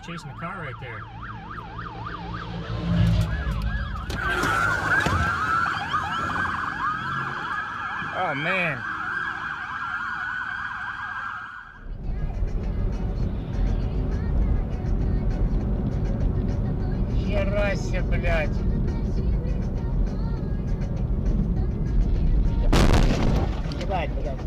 chasing the car right there. Oh man. Херася, блядь. Ебать, блядь.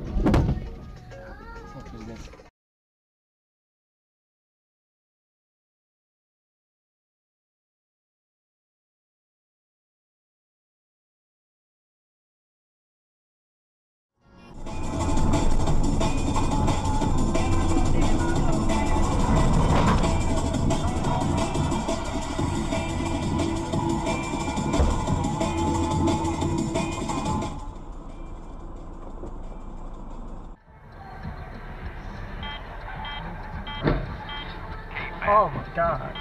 Oh my god.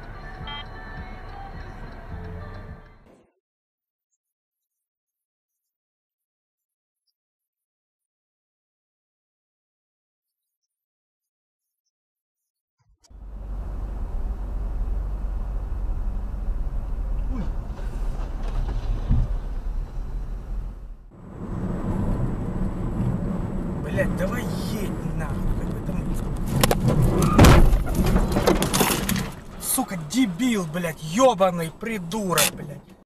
Блять, давай едь нахуй. Сука, дебил, блядь, ёбаный придурок, блядь.